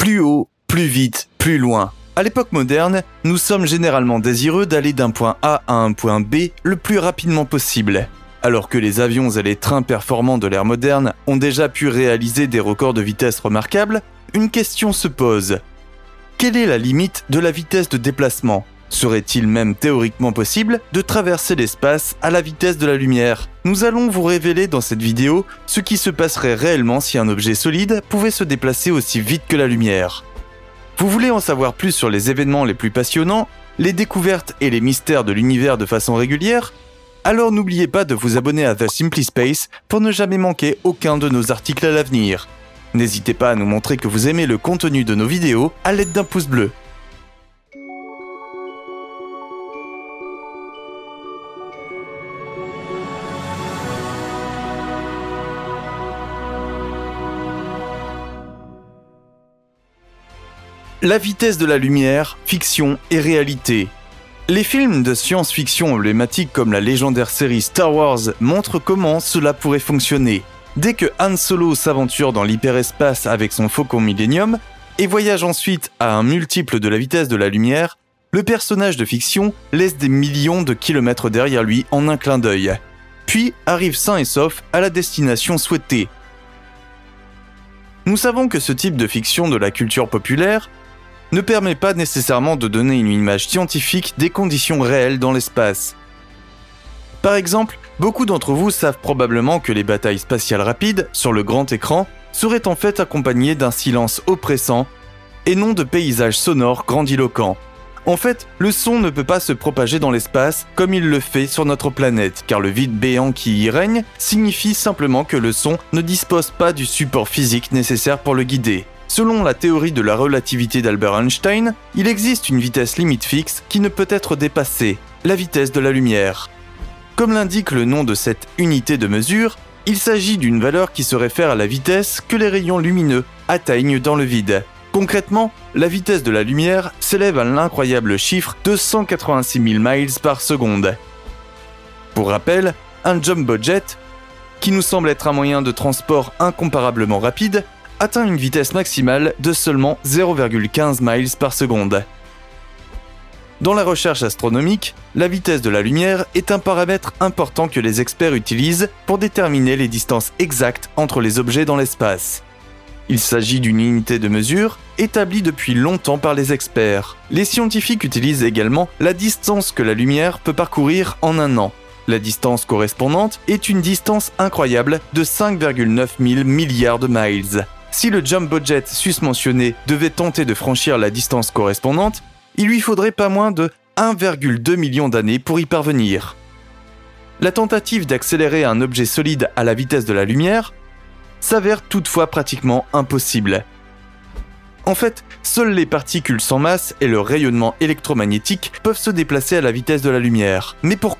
Plus haut, plus vite, plus loin. À l'époque moderne, nous sommes généralement désireux d'aller d'un point A à un point B le plus rapidement possible. Alors que les avions et les trains performants de l'ère moderne ont déjà pu réaliser des records de vitesse remarquables, une question se pose. Quelle est la limite de la vitesse de déplacement ? Serait-il même théoriquement possible de traverser l'espace à la vitesse de la lumière ? Nous allons vous révéler dans cette vidéo ce qui se passerait réellement si un objet solide pouvait se déplacer aussi vite que la lumière. Vous voulez en savoir plus sur les événements les plus passionnants, les découvertes et les mystères de l'univers de façon régulière ? Alors n'oubliez pas de vous abonner à The Simply Space pour ne jamais manquer aucun de nos articles à l'avenir. N'hésitez pas à nous montrer que vous aimez le contenu de nos vidéos à l'aide d'un pouce bleu. La vitesse de la lumière, fiction et réalité. Les films de science-fiction emblématiques comme la légendaire série Star Wars montrent comment cela pourrait fonctionner. Dès que Han Solo s'aventure dans l'hyperespace avec son Faucon Millenium et voyage ensuite à un multiple de la vitesse de la lumière, le personnage de fiction laisse des millions de kilomètres derrière lui en un clin d'œil, puis arrive sain et sauf à la destination souhaitée. Nous savons que ce type de fiction de la culture populaire ne permet pas nécessairement de donner une image scientifique des conditions réelles dans l'espace. Par exemple, beaucoup d'entre vous savent probablement que les batailles spatiales rapides, sur le grand écran, seraient en fait accompagnées d'un silence oppressant et non de paysages sonores grandiloquents. En fait, le son ne peut pas se propager dans l'espace comme il le fait sur notre planète, car le vide béant qui y règne signifie simplement que le son ne dispose pas du support physique nécessaire pour le guider. Selon la théorie de la relativité d'Albert Einstein, il existe une vitesse limite fixe qui ne peut être dépassée, la vitesse de la lumière. Comme l'indique le nom de cette unité de mesure, il s'agit d'une valeur qui se réfère à la vitesse que les rayons lumineux atteignent dans le vide. Concrètement, la vitesse de la lumière s'élève à l'incroyable chiffre de 186 000 miles par seconde. Pour rappel, un jumbo jet, qui nous semble être un moyen de transport incomparablement rapide, atteint une vitesse maximale de seulement 0,15 miles par seconde. Dans la recherche astronomique, la vitesse de la lumière est un paramètre important que les experts utilisent pour déterminer les distances exactes entre les objets dans l'espace. Il s'agit d'une unité de mesure établie depuis longtemps par les experts. Les scientifiques utilisent également la distance que la lumière peut parcourir en un an. La distance correspondante est une distance incroyable de 5,9 000 milliards de miles. Si le jumbo jet susmentionné devait tenter de franchir la distance correspondante, il lui faudrait pas moins de 1,2 million d'années pour y parvenir. La tentative d'accélérer un objet solide à la vitesse de la lumière s'avère toutefois pratiquement impossible. En fait, seules les particules sans masse et le rayonnement électromagnétique peuvent se déplacer à la vitesse de la lumière. Mais pourquoi ?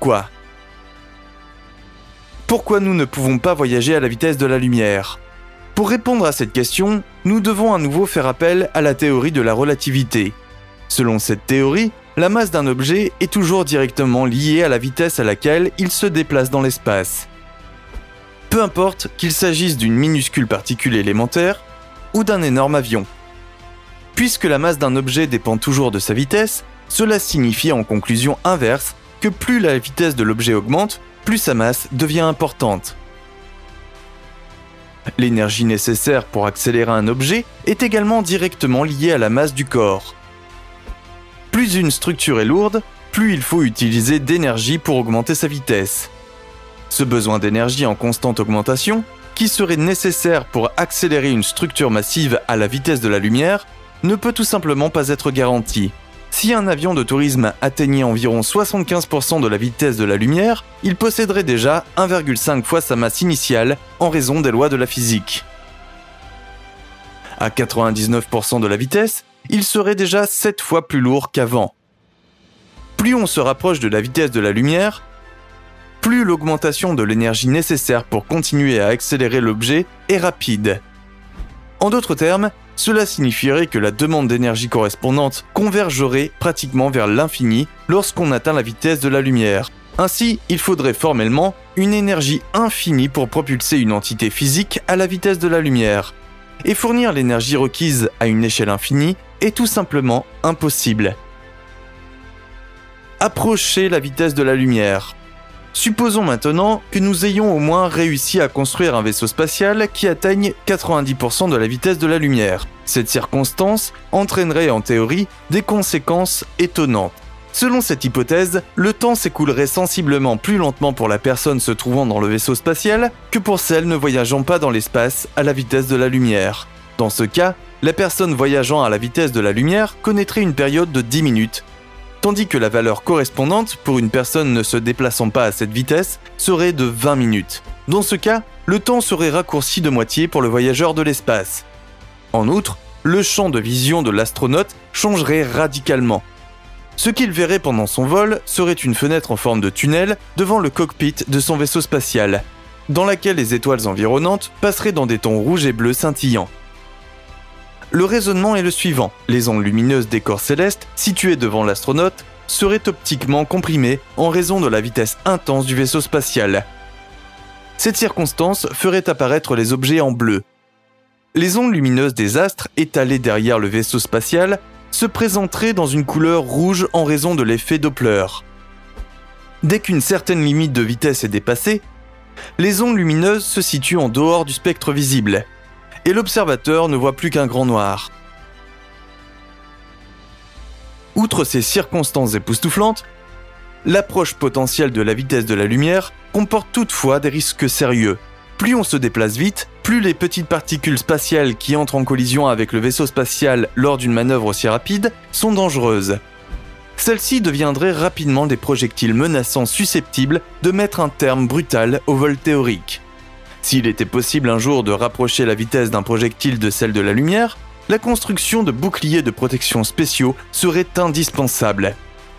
Pourquoi nous ne pouvons pas voyager à la vitesse de la lumière ? Pour répondre à cette question, nous devons à nouveau faire appel à la théorie de la relativité. Selon cette théorie, la masse d'un objet est toujours directement liée à la vitesse à laquelle il se déplace dans l'espace. Peu importe qu'il s'agisse d'une minuscule particule élémentaire ou d'un énorme avion. Puisque la masse d'un objet dépend toujours de sa vitesse, cela signifie en conclusion inverse que plus la vitesse de l'objet augmente, plus sa masse devient importante. L'énergie nécessaire pour accélérer un objet est également directement liée à la masse du corps. Plus une structure est lourde, plus il faut utiliser d'énergie pour augmenter sa vitesse. Ce besoin d'énergie en constante augmentation, qui serait nécessaire pour accélérer une structure massive à la vitesse de la lumière, ne peut tout simplement pas être garanti. Si un avion de tourisme atteignait environ 75% de la vitesse de la lumière, il posséderait déjà 1,5 fois sa masse initiale en raison des lois de la physique. À 99% de la vitesse, il serait déjà 7 fois plus lourd qu'avant. Plus on se rapproche de la vitesse de la lumière, plus l'augmentation de l'énergie nécessaire pour continuer à accélérer l'objet est rapide. En d'autres termes, cela signifierait que la demande d'énergie correspondante convergerait pratiquement vers l'infini lorsqu'on atteint la vitesse de la lumière. Ainsi, il faudrait formellement une énergie infinie pour propulser une entité physique à la vitesse de la lumière. et fournir l'énergie requise à une échelle infinie est tout simplement impossible. Approcher la vitesse de la lumière. Supposons maintenant que nous ayons au moins réussi à construire un vaisseau spatial qui atteigne 90% de la vitesse de la lumière. Cette circonstance entraînerait en théorie des conséquences étonnantes. Selon cette hypothèse, le temps s'écoulerait sensiblement plus lentement pour la personne se trouvant dans le vaisseau spatial que pour celle ne voyageant pas dans l'espace à la vitesse de la lumière. Dans ce cas, la personne voyageant à la vitesse de la lumière connaîtrait une période de 10 minutes, tandis que la valeur correspondante pour une personne ne se déplaçant pas à cette vitesse serait de 20 minutes. Dans ce cas, le temps serait raccourci de moitié pour le voyageur de l'espace. En outre, le champ de vision de l'astronaute changerait radicalement. Ce qu'il verrait pendant son vol serait une fenêtre en forme de tunnel devant le cockpit de son vaisseau spatial, dans laquelle les étoiles environnantes passeraient dans des tons rouges et bleus scintillants. Le raisonnement est le suivant. Les ondes lumineuses des corps célestes, situées devant l'astronaute, seraient optiquement comprimées en raison de la vitesse intense du vaisseau spatial. Cette circonstance ferait apparaître les objets en bleu. Les ondes lumineuses des astres, étalées derrière le vaisseau spatial, se présenteraient dans une couleur rouge en raison de l'effet Doppler. Dès qu'une certaine limite de vitesse est dépassée, les ondes lumineuses se situent en dehors du spectre visible, et l'observateur ne voit plus qu'un grand noir. Outre ces circonstances époustouflantes, l'approche potentielle de la vitesse de la lumière comporte toutefois des risques sérieux. Plus on se déplace vite, plus les petites particules spatiales qui entrent en collision avec le vaisseau spatial lors d'une manœuvre aussi rapide sont dangereuses. Celles-ci deviendraient rapidement des projectiles menaçants susceptibles de mettre un terme brutal au vol théorique. S'il était possible un jour de rapprocher la vitesse d'un projectile de celle de la lumière, la construction de boucliers de protection spéciaux serait indispensable.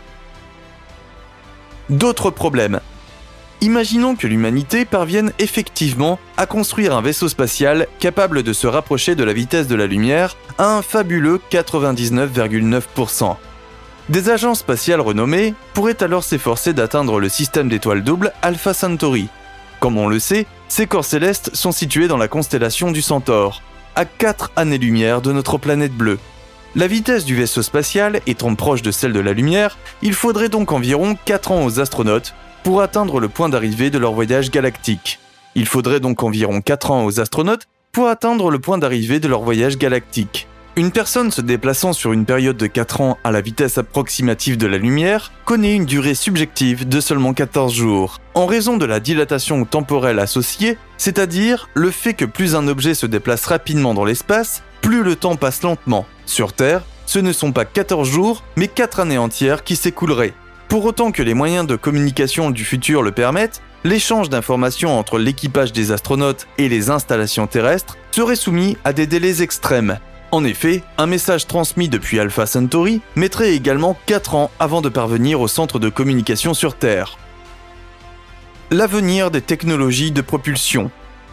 D'autres problèmes. Imaginons que l'humanité parvienne effectivement à construire un vaisseau spatial capable de se rapprocher de la vitesse de la lumière à un fabuleux 99,9%. Des agences spatiales renommées pourraient alors s'efforcer d'atteindre le système d'étoiles doubles Alpha Centauri. Comme on le sait, ces corps célestes sont situés dans la constellation du Centaure, à 4 années-lumière de notre planète bleue. La vitesse du vaisseau spatial étant proche de celle de la lumière, il faudrait donc environ 4 ans aux astronautes pour atteindre le point d'arrivée de leur voyage galactique. Il faudrait donc environ 4 ans aux astronautes pour atteindre le point d'arrivée de leur voyage galactique. Une personne se déplaçant sur une période de 4 ans à la vitesse approximative de la lumière connaît une durée subjective de seulement 14 jours. En raison de la dilatation temporelle associée, c'est-à-dire le fait que plus un objet se déplace rapidement dans l'espace, plus le temps passe lentement. Sur Terre, ce ne sont pas 14 jours, mais 4 années entières qui s'écouleraient. Pour autant que les moyens de communication du futur le permettent, l'échange d'informations entre l'équipage des astronautes et les installations terrestres serait soumis à des délais extrêmes. En effet, un message transmis depuis Alpha Centauri mettrait également 4 ans avant de parvenir au centre de communication sur Terre. L'avenir des technologies de propulsion.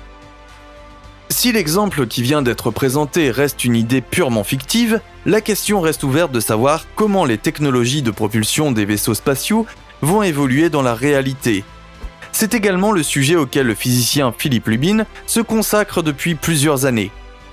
Si l'exemple qui vient d'être présenté reste une idée purement fictive, la question reste ouverte de savoir comment les technologies de propulsion des vaisseaux spatiaux vont évoluer dans la réalité. C'est également le sujet auquel le physicien Philippe Lubin se consacre depuis plusieurs années.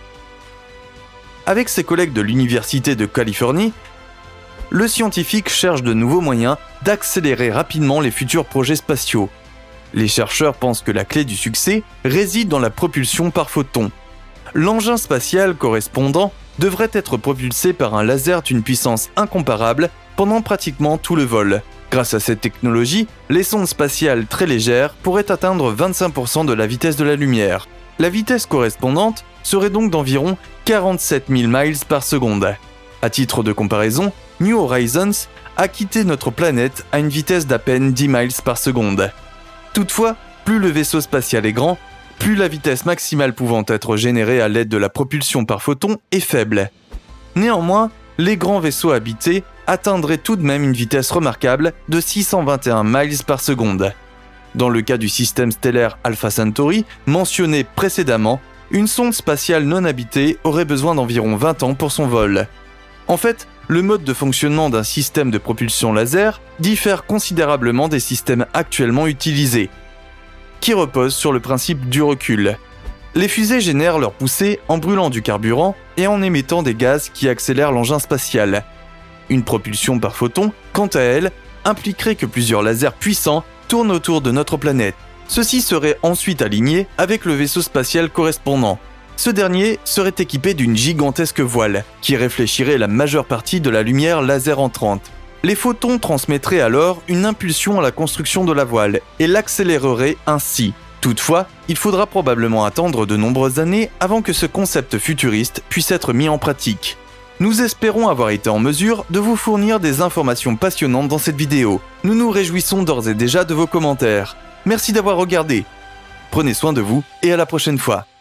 Avec ses collègues de l'Université de Californie, le scientifique cherche de nouveaux moyens d'accélérer rapidement les futurs projets spatiaux. Les chercheurs pensent que la clé du succès réside dans la propulsion par photons. L'engin spatial correspondant devrait être propulsé par un laser d'une puissance incomparable pendant pratiquement tout le vol. Grâce à cette technologie, les sondes spatiales très légères pourraient atteindre 25% de la vitesse de la lumière. La vitesse correspondante serait donc d'environ 47 000 miles par seconde. À titre de comparaison, New Horizons a quitté notre planète à une vitesse d'à peine 10 miles par seconde. Toutefois, plus le vaisseau spatial est grand, plus la vitesse maximale pouvant être générée à l'aide de la propulsion par photons est faible. Néanmoins, les grands vaisseaux habités atteindraient tout de même une vitesse remarquable de 621 miles par seconde. Dans le cas du système stellaire Alpha Centauri, mentionné précédemment, une sonde spatiale non habitée aurait besoin d'environ 20 ans pour son vol. En fait, le mode de fonctionnement d'un système de propulsion laser diffère considérablement des systèmes actuellement utilisés, qui reposent sur le principe du recul. Les fusées génèrent leur poussée en brûlant du carburant et en émettant des gaz qui accélèrent l'engin spatial. Une propulsion par photon, quant à elle, impliquerait que plusieurs lasers puissants tournent autour de notre planète. Ceux-ci seraient ensuite alignés avec le vaisseau spatial correspondant. Ce dernier serait équipé d'une gigantesque voile qui réfléchirait la majeure partie de la lumière laser entrante. Les photons transmettraient alors une impulsion à la construction de la voile et l'accéléreraient ainsi. Toutefois, il faudra probablement attendre de nombreuses années avant que ce concept futuriste puisse être mis en pratique. Nous espérons avoir été en mesure de vous fournir des informations passionnantes dans cette vidéo. Nous nous réjouissons d'ores et déjà de vos commentaires. Merci d'avoir regardé. Prenez soin de vous et à la prochaine fois.